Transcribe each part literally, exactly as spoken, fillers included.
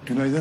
Günaydın.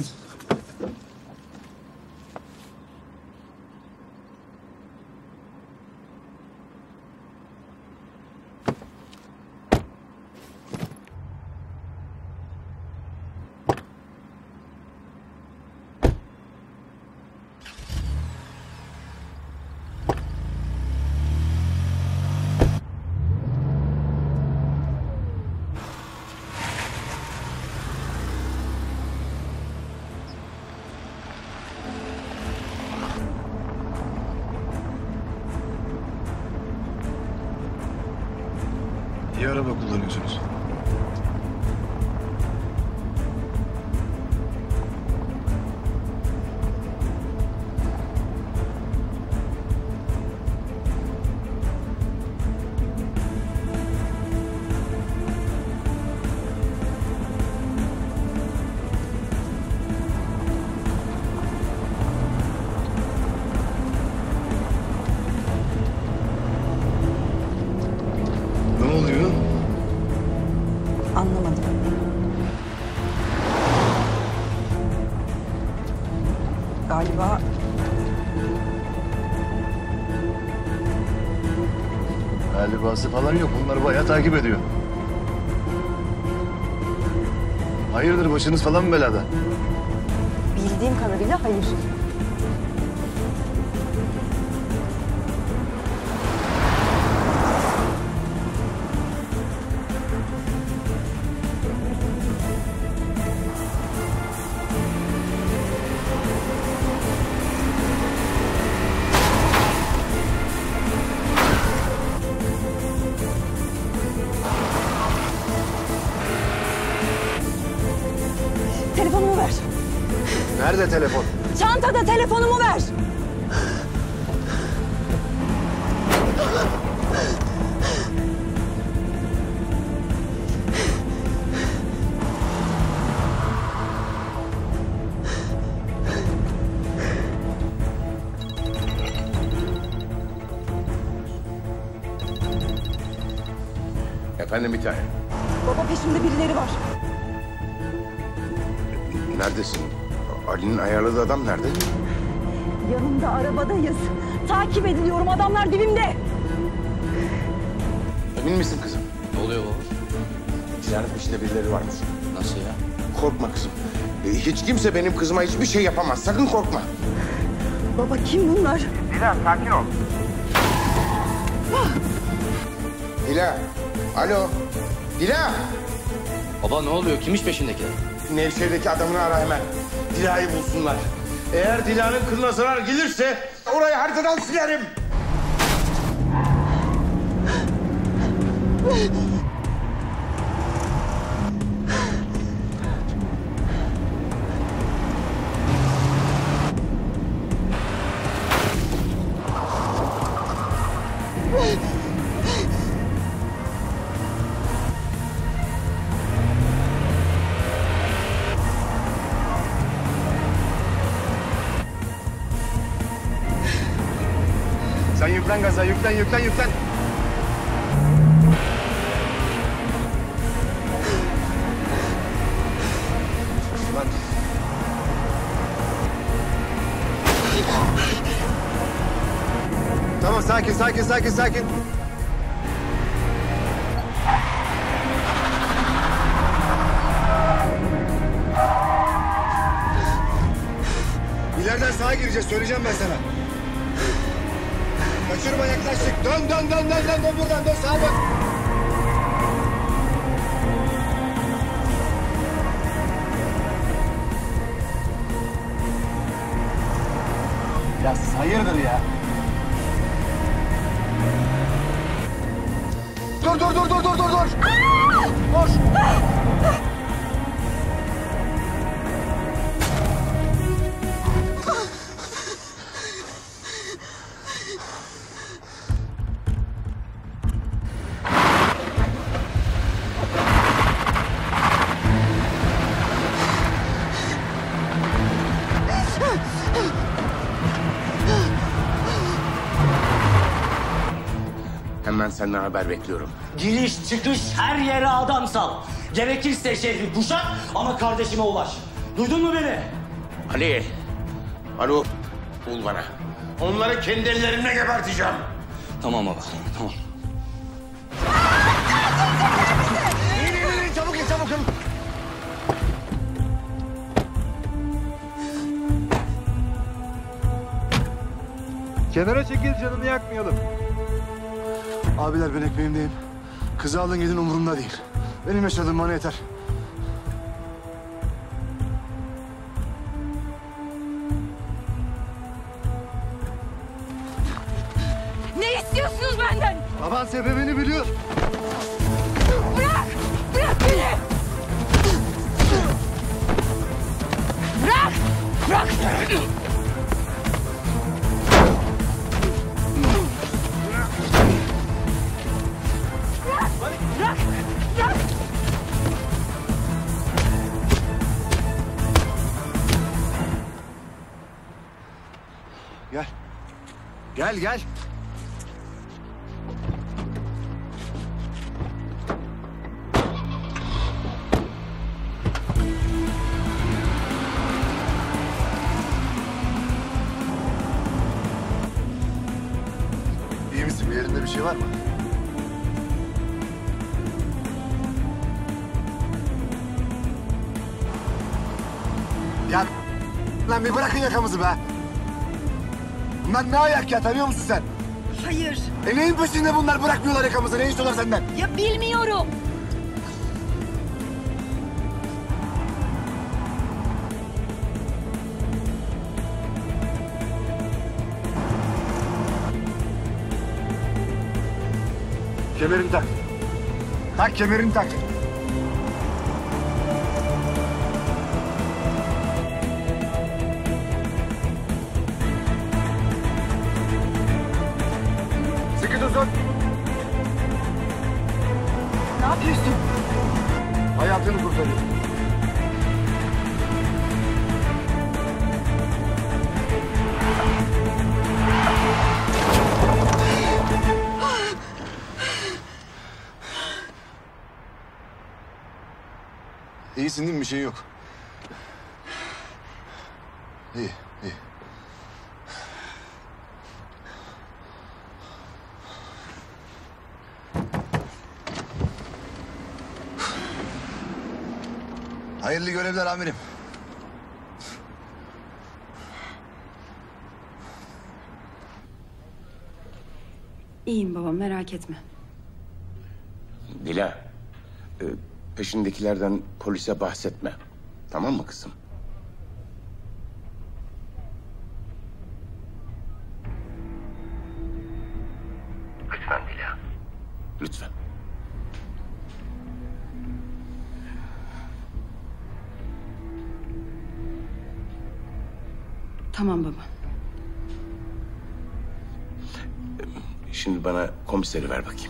İyi araba kullanıyorsunuz. Ne oluyor? Anlamadım. Galiba... Galibası falan yok. Bunları bayağı takip ediyor. Hayırdır, başınız falan mı belada? Bildiğim kadarıyla hayır. Telefonumu ver. Nerede telefon? Çantada, telefonumu ver. Efendim bir tane. Baba, peşimde birileri var. Neredesin? Ali'nin ayarladığı adam nerede? Yanımda, arabadayız. Takip ediliyorum, adamlar dibimde. Emin misin kızım? Ne oluyor baba? Dilan'ın peşinde birileri varmış. Nasıl ya? Korkma kızım. Ee, Hiç kimse benim kızıma hiçbir şey yapamaz. Sakın korkma. Baba, kim bunlar? Dilan sakin ol. Dilan. Alo. Dilan. Baba ne oluyor? Kimmiş peşindekiler? Nevşehir'deki adamını ara hemen. Dila'yı bulsunlar. Eğer Dila'nın kılına zarar gelirse orayı haritadan silerim. Sen yüklen gaza, yüklen, yüklen, yüklen. Lan. Tamam, sakin, sakin, sakin, sakin. İleriden sağa gireceğiz, söyleyeceğim ben sana. Kaçırma, yaklaştık. Dön, dön, dön, dön, dön, dön buradan, dön, sağa dön. Ya siz hayırdır ya? Dur, dur, dur, dur, dur, dur, dur. Dur. Hemen senden haber bekliyorum. Giriş çıkış her yere adam sal. Gerekirse şehri kuşat ama kardeşime ulaş. Duydun mu beni? Ali. Alo. Bul bana. Onları kendi ellerimle geberteceğim. Tamam baba, tamam. İn, in, in, çabuk in, çabuk in. Kenara çekil, canını yakmayalım. Abiler ben ekmeğimdeyim. Kızı alın gidin umurumda değil. Benim yaşadığım bana yeter. Ne istiyorsunuz benden? Baban sebebini biliyor. Bırak! Bırak beni! Bırak! Bırak! Bırak! Bırak! Gel. Gel gel. İyi misin? Bir yerinde bir şey var mı? Ya lan bir bırakın yakamızı be. Bunlar ne ayak ya, tanıyor musun sen? Hayır. E neyin peşinde bunlar, bırakmıyorlar yakamızı, ne istiyorlar senden? Ya bilmiyorum. Kemerini tak. Tak kemerini tak. Sıkı tutun. Ne yapıyorsun? Hayatını kurtarıyor. İyisin değil mi? Bir şey yok. İyi, iyi. Hayırlı görevler amirim. İyiyim baba, merak etme. Dila, e, peşindekilerden polise bahsetme. Tamam mı kızım? Lütfen Dila. Lütfen. Tamam baba. Şimdi bana komiseri ver bakayım.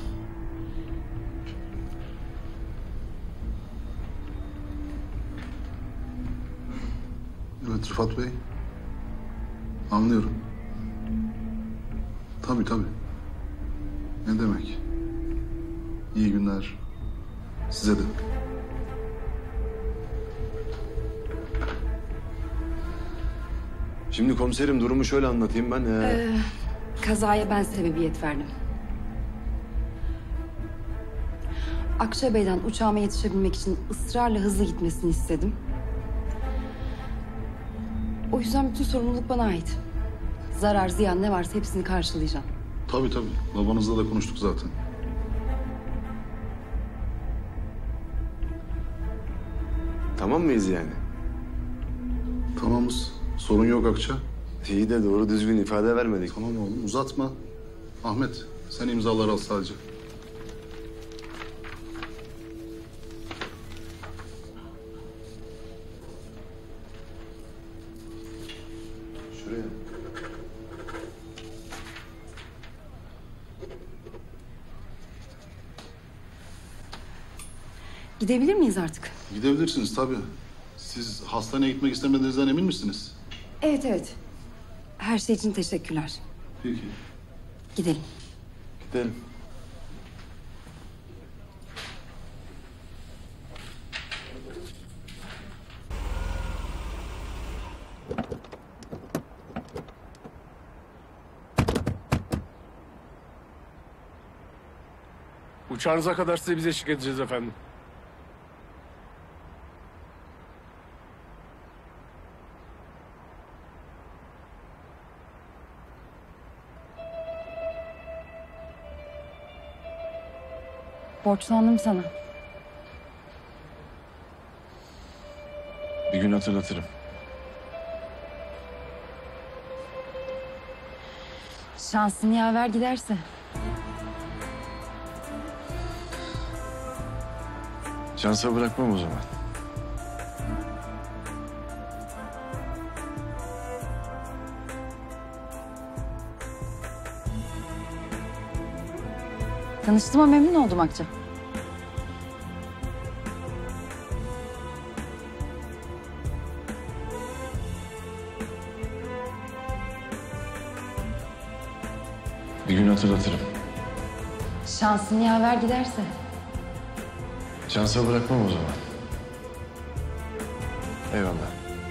Evet Rıfat Bey. Anlıyorum. Tabii tabii. Ne demek? İyi günler. Size de. Şimdi komiserim durumu şöyle anlatayım ben. Ee... Ee, kazaya ben sebebiyet verdim. Akçabay'dan uçağıma yetişebilmek için ısrarla hızlı gitmesini istedim. O yüzden bütün sorumluluk bana ait. Zarar, ziyan ne varsa hepsini karşılayacağım. Tabii tabii. Babanızla da konuştuk zaten. Tamam mıyız yani? Tamamız. Sorun yok Akça. İyi de doğru düzgün ifade vermedik. Tamam oğlum uzatma. Ahmet sen imzaları al sadece. Şuraya. Gidebilir miyiz artık? Gidebilirsiniz tabii. Siz hastaneye gitmek istemediğinizden emin misiniz? Evet, evet. Her şey için teşekkürler. Peki. Gidelim. Gidelim. Uçağınıza kadar size biz eşlik edeceğiz efendim. Borçlandım sana. Bir gün hatırlatırım. Şansın yaver giderse. Şansa bırakmam o zaman. Tanıştığıma memnun oldum Akça. Bir gün hatırlatırım. Şansın yaver giderse. Şansa bırakmam o zaman. Eyvallah.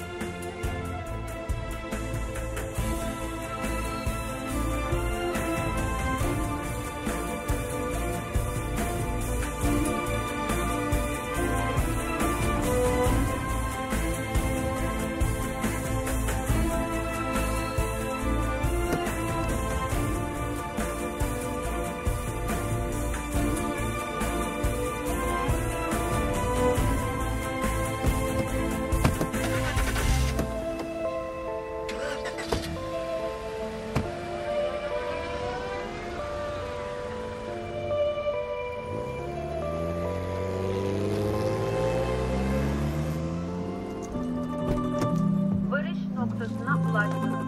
Varış noktasına ulaştınız.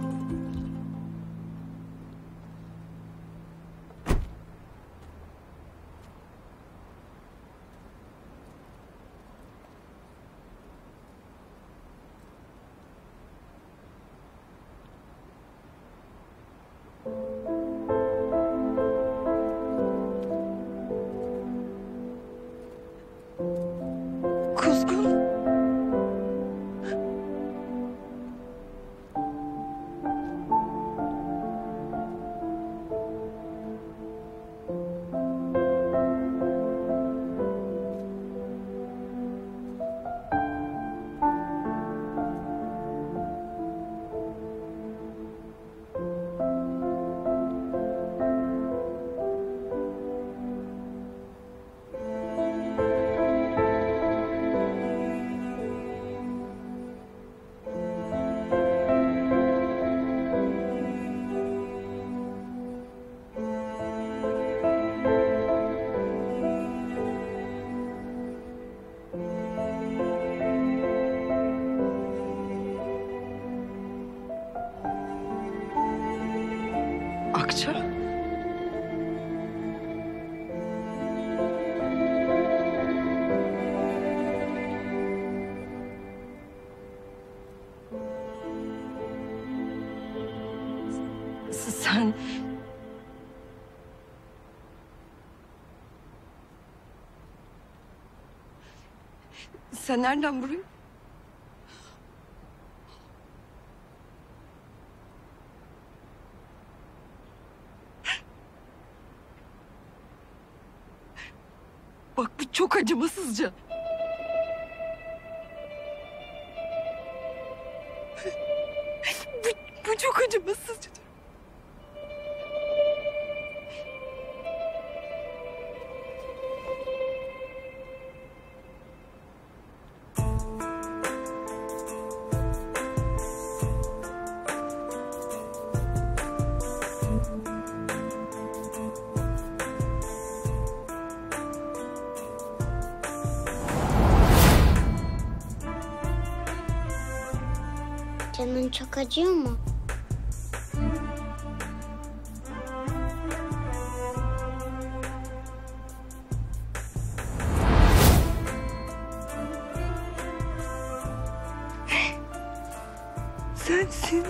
Kuzgun. Akça. Sen... Sen nereden buraya? Bak bu çok acımasızca. bu, bu çok acımasızca. Canın çok acıyor mu? Sensin.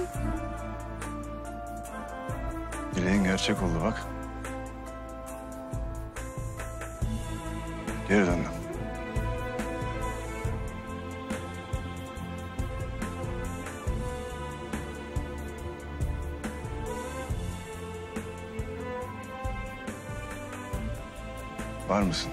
Dileğin gerçek oldu bak. Geri döndüm. Var mısın?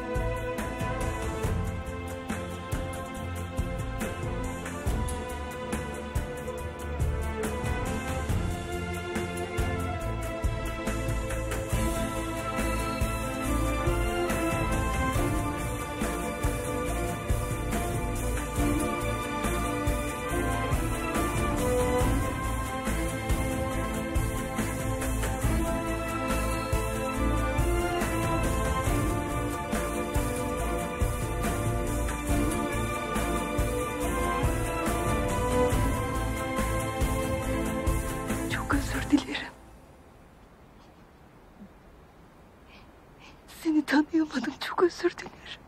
Çok özür dilerim. Seni tanıyamadım. Çok özür dilerim.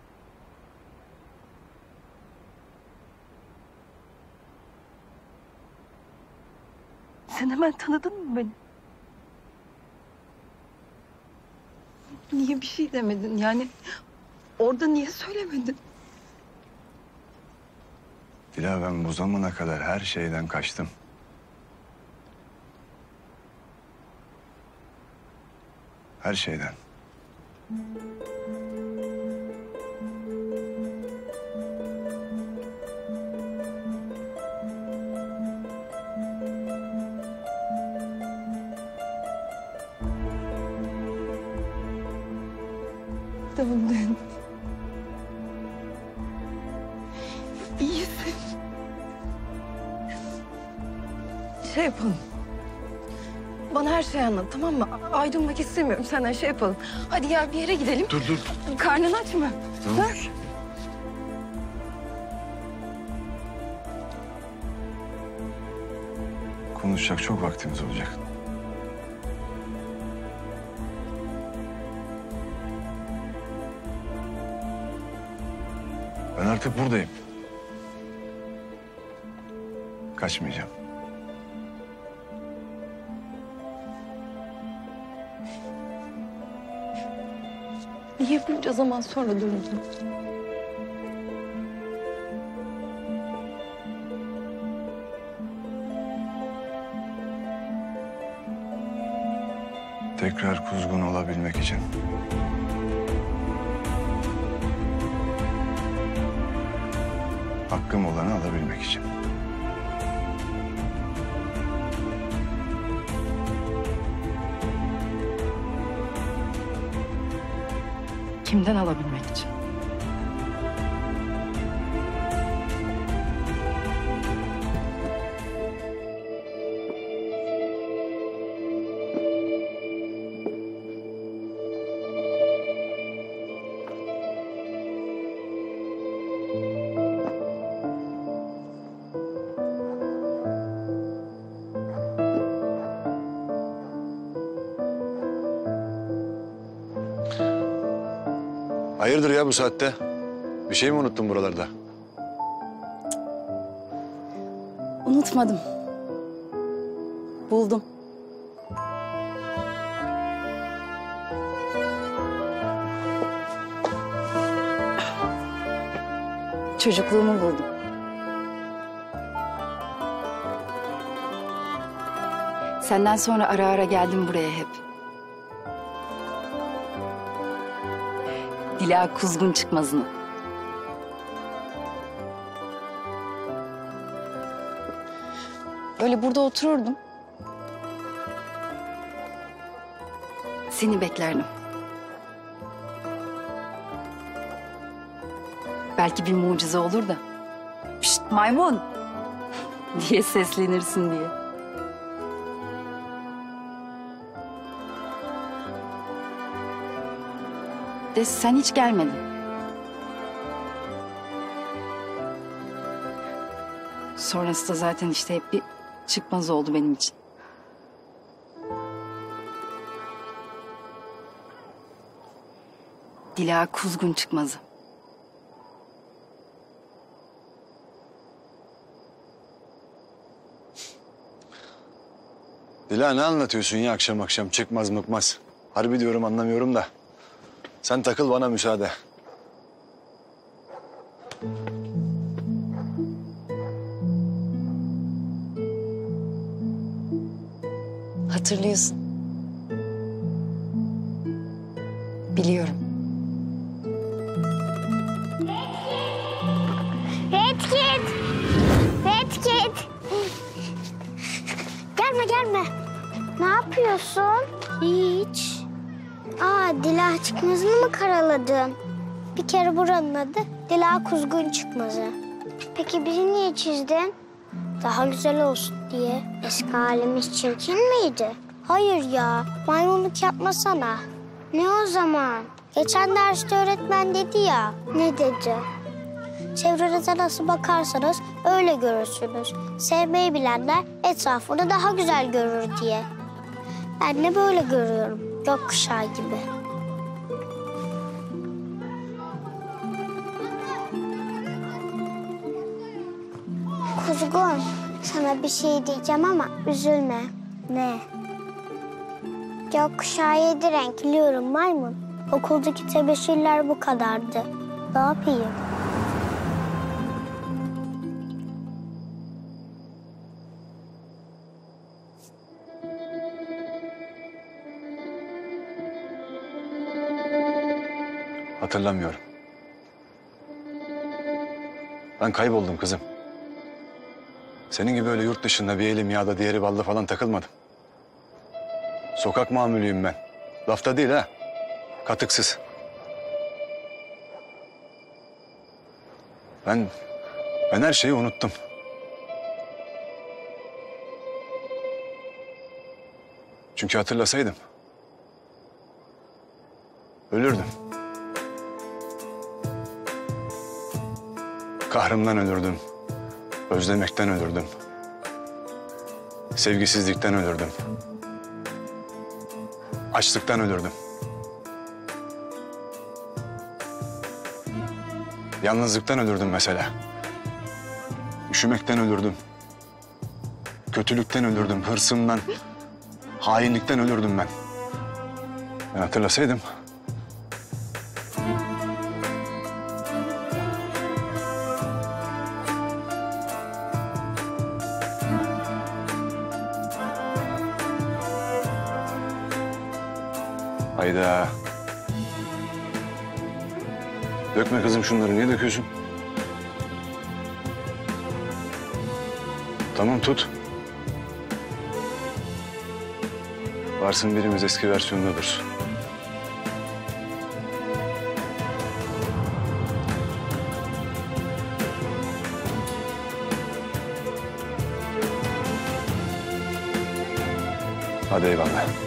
Sen hemen tanıdın mı beni? Niye bir şey demedin? Yani orada niye söylemedin? Dila, ben bu zamana kadar her şeyden kaçtım. Her şeyden. Döndün. İyisin. Şey yapalım. Bana her şeyi anlat, tamam mı? Ayrılmak istemiyorum senden, şey yapalım. Hadi gel bir yere gidelim. Dur dur. Karnın aç mı? Tamam. Ha? Konuşacak çok vaktimiz olacak. Ben artık buradayım. Kaçmayacağım. Niye bunca zaman sonra döndün? Tekrar kuzgun olabilmek için. Hakkım olanı alabilmek için. Kimden alabilmek için? Hayırdır ya bu saatte? Bir şey mi unuttun buralarda? Unutmadım. Buldum. Çocukluğumu buldum. Senden sonra ara ara geldim buraya hep. Dila Kuzgun Çıkmaz'ını. Öyle burada otururdum. Seni beklerdim. Belki bir mucize olur da. Pişt maymun diye seslenirsin diye. De sen hiç gelmedin. Sonrası da zaten işte hep bir çıkmaz oldu benim için. Dila Kuzgun Çıkmaz'ı. Dila, ne anlatıyorsun ya akşam akşam çıkmaz mıkmaz. Harbi diyorum, anlamıyorum da. Sen takıl, bana müsaade. Hatırlıyorsun. Biliyorum. gelme. Ne yapıyorsun? Hiç. Aa, Dila Çıkmazı'nı mı karaladın? Bir kere buranın adı Dila Kuzgun Çıkmazı. Peki bizi niye çizdin? Daha güzel olsun diye. Eski halimiz çirkin miydi? Hayır ya, maymunluk yapmasana. Ne o zaman? Geçen derste öğretmen dedi ya. Ne dedi? Çevrenize nasıl bakarsanız öyle görürsünüz. Sevmeyi bilenler etrafını daha güzel görür diye. Ben de böyle görüyorum. Gökkuşağı gibi. Kuzgun, sana bir şey diyeceğim ama üzülme. Ne? Gökkuşağı yedi renk biliyorum maymun. Okuldaki tebeşirler bu kadardı. Ne yapayım? Hatırlamıyorum. Ben kayboldum kızım. Senin gibi öyle yurt dışında bir elim yağda diğeri balda falan takılmadım. Sokak mamulüyüm ben. Lafta değil ha. Katıksız. Ben, ben her şeyi unuttum. Çünkü hatırlasaydım ölürdüm. Kahrımdan ölürdüm. Özlemekten ölürdüm. Sevgisizlikten ölürdüm. Açlıktan ölürdüm. Yalnızlıktan ölürdüm mesela. Üşümekten ölürdüm. Kötülükten ölürdüm. Hırsımdan, hainlikten ölürdüm ben. Ben hatırlasaydım. Hayda. Dökme kızım şunları. Niye döküyorsun? Tamam tut. Varsın birimiz eski versiyonunda dursun. Hadi eyvallah.